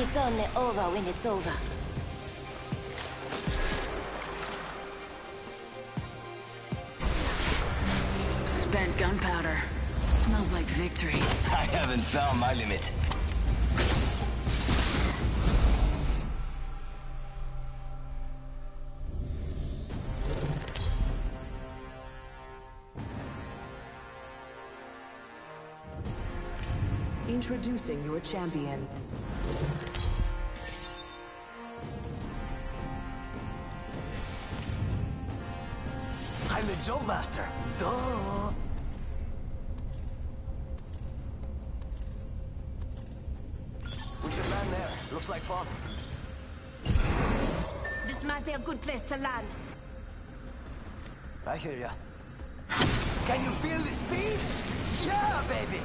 It's only over when it's over. Spent gunpowder. Smells like victory. I haven't found my limit. Introducing your champion. I'm the jump master. Duh. We should land there. Looks like fun. This might be a good place to land. I hear ya. Can you feel the speed? Yeah, baby!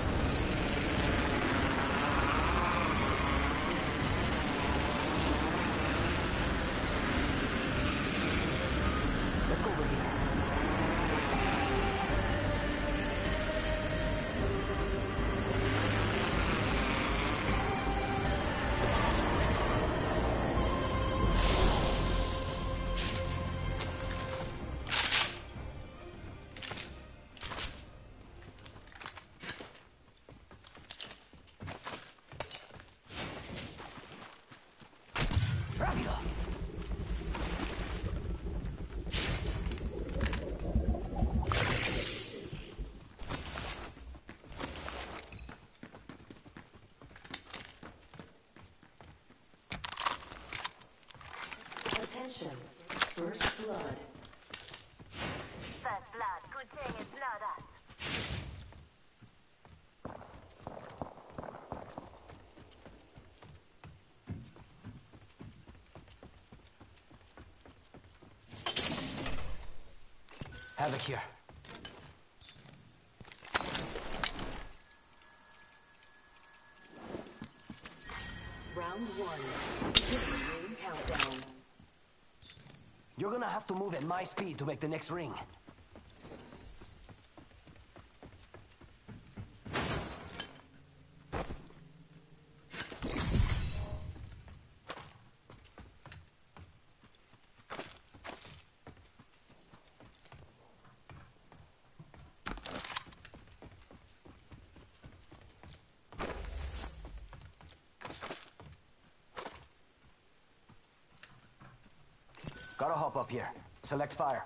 Let's go over here. Rápido! Attention. First blood. First blood, good thing it's not us. Havoc here. Round one. Ring countdown. You're gonna have to move at my speed to make the next ring. Gotta hop up here. Select fire.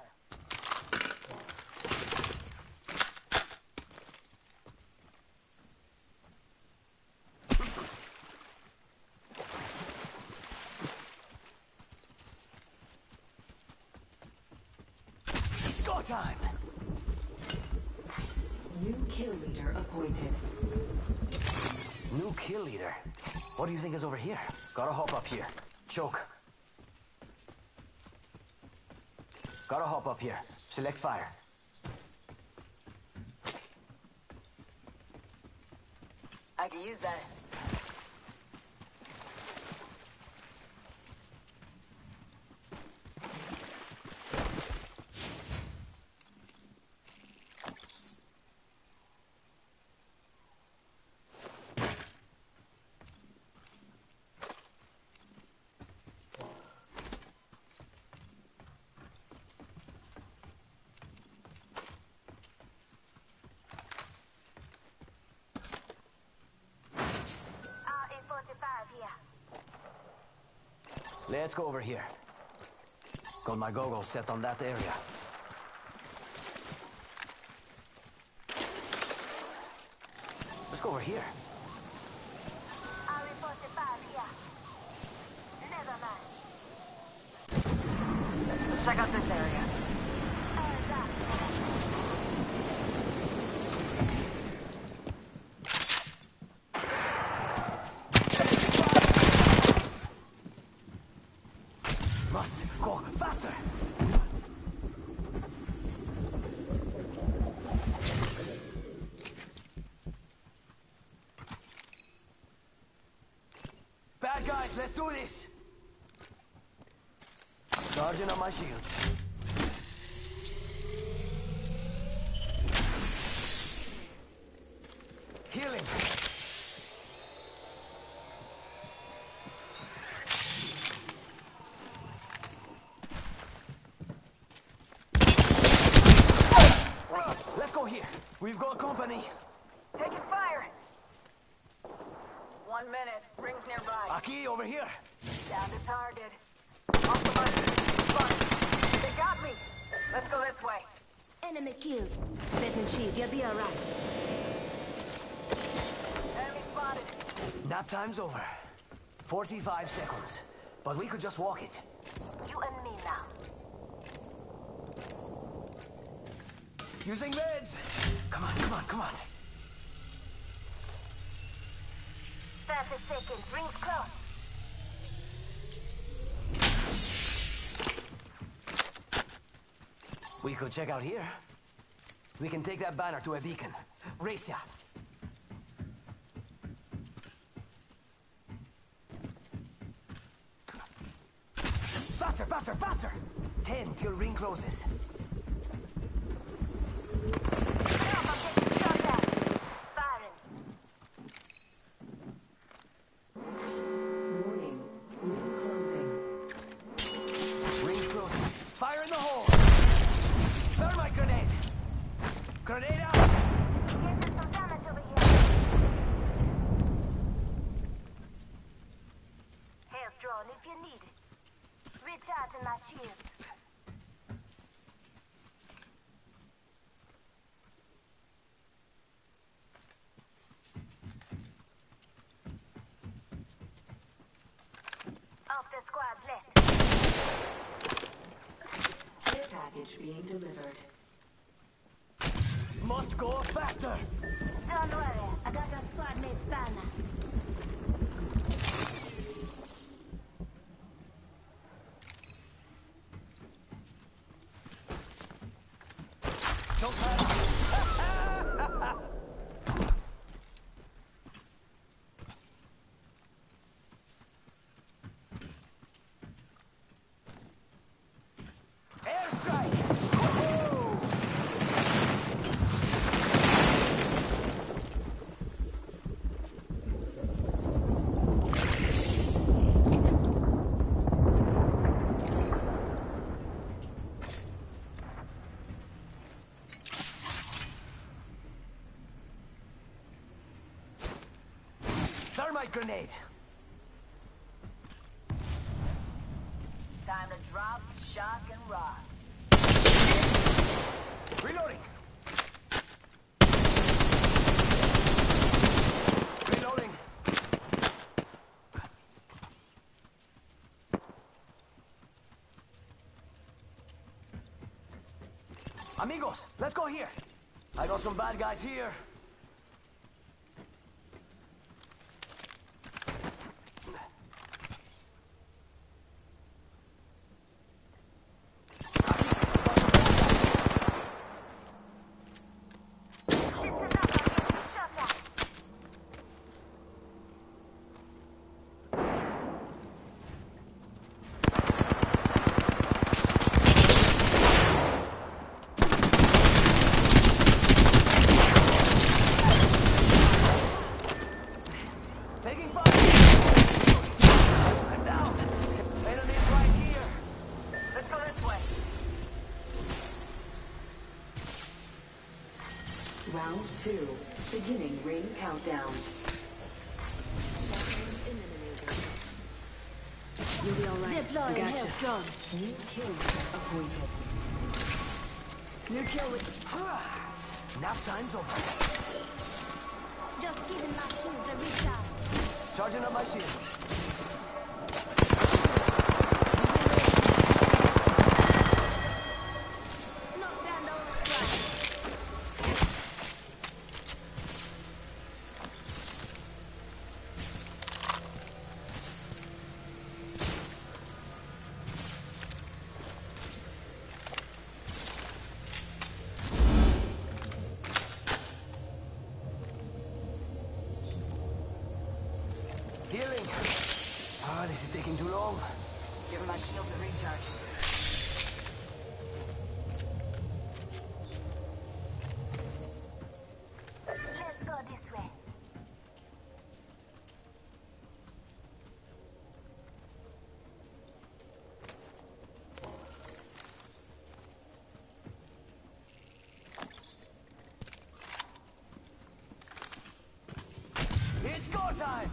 It's go time! New kill leader appointed. New kill leader. What do you think is over here? Gotta hop up here. Choke. Gotta hop up here. Select fire. I could use that. Let's go over here. Got my goggles set on that area. Let's go over here. Let's check out this area. Must go faster! Bad guys, let's do this! Charging on my shields. Healing. We've got company. Taking fire. 1 minute. Rings nearby. Aquí, over here. Down to target. Off the button. Fine. They got me. Let's go this way. Enemy killed. Setting shield, you'll be alright. Enemy spotted. Nap time's over. 45 seconds. But we could just walk it. You and me now. Using meds. Come on, come on, come on. 30 seconds. Rings close. We could check out here. We can take that banner to a beacon. Race ya. Faster, faster, faster! 10 till ring closes. Stop, I'm getting shot at. Firing. Warning. Ring closing. Ring closing. Fire in the hole! Thermite grenade! Grenade out! Getting some damage over here. Health drone if you need it. Recharging my shield. Of the squad's left. Care package being delivered. Must go faster! Don't worry, I got a squad mate's banner. Don't panic! Airstrike! Woohoo! Thermite grenade! Time to drop, shock, and rock. Reloading! Reloading! Amigos, let's go here! I got some bad guys here. Listen up, I'm getting shot at. Taking fire! I'm down! Enemies right here! Let's go this way. Round 2. Beginning ring countdown. You'll be alright. Deploying Gotcha. health drone. New kill leader appointed. New kill with... Nap time's over. Just giving my shields a recharge. Charging up my shields. Knock down the squad. Healing. Ah, this is taking too long. Giving my shields a recharge. Let's go this way. It's go time!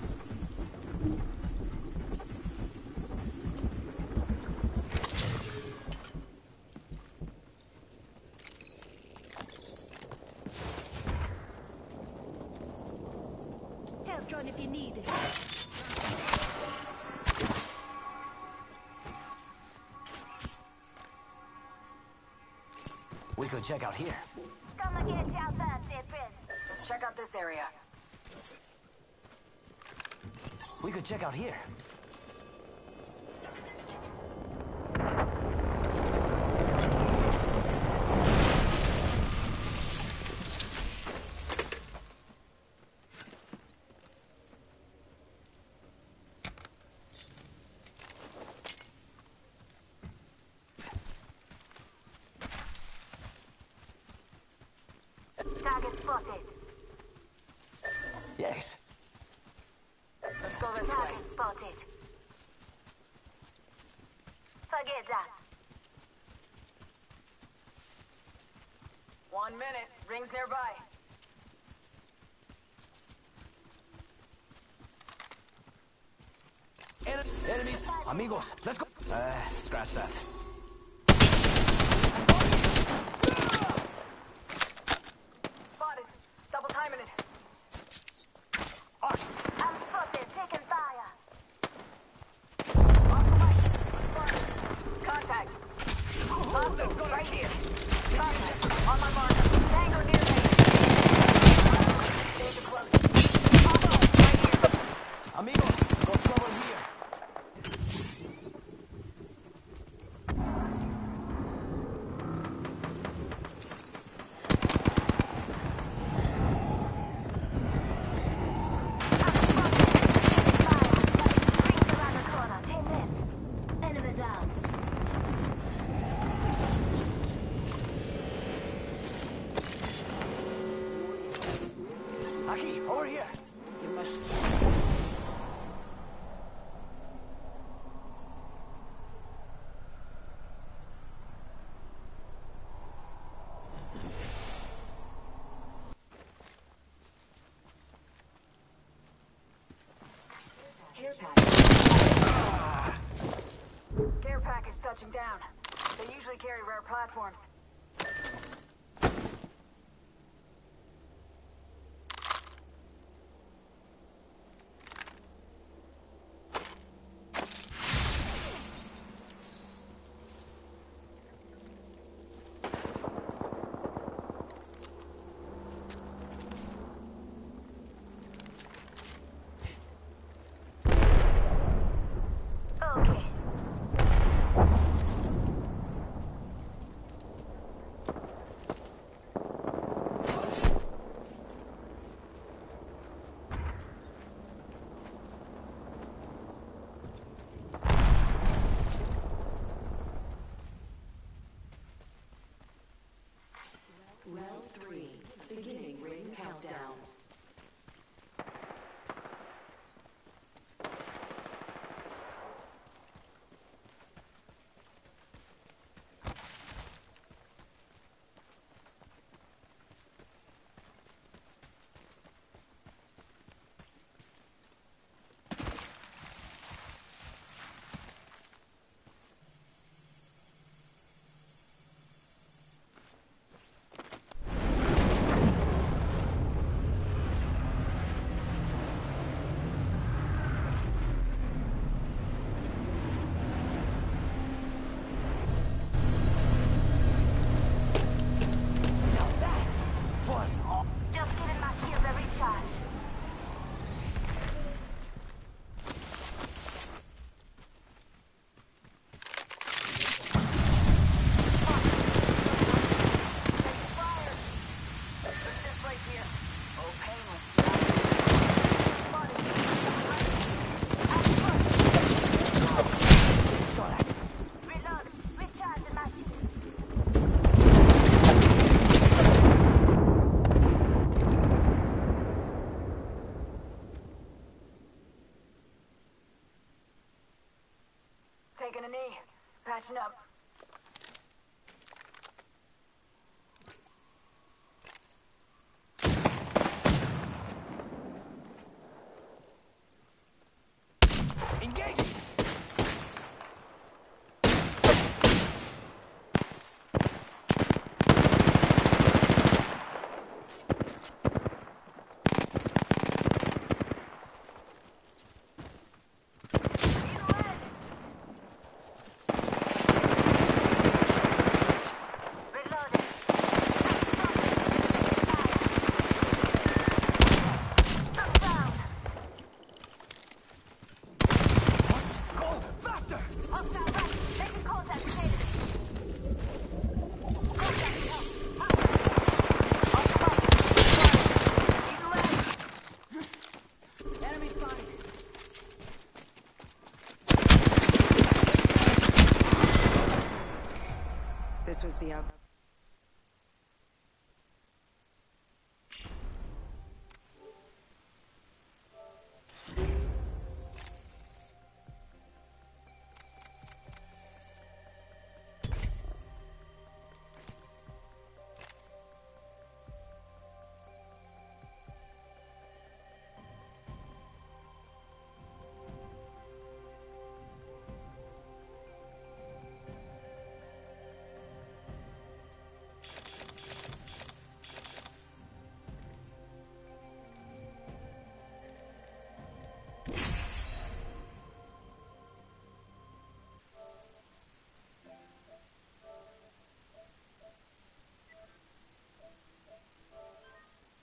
Help drone if you need it. We could check out here. Come and get you out there, J-Press. Let's check out this area. We could check out here. Target spotted. Yes. Let's go this way. Target spotted. Forget that. 1 minute. Rings nearby. Enemies! Amigos, let's go! Scratch that. Spotted. Double timing it. Ox! I'm spotted. Taking fire. Oscar Mike. Spotted. Contact. Hostile. Right here. Contact. On my marker. Tango near me. Danger close. Hostile. Right here. Amigos, got trouble here. Aki, over here. You must... Care package. Care package touching down. They usually carry rare platforms. Okay. Round 3. Beginning ring countdown. Now that was all. Just giving my shields a recharge. Fire! Look at this place here. Oh, painless. Saw that. Reload. Recharging my shield. Taking a knee. Patching up.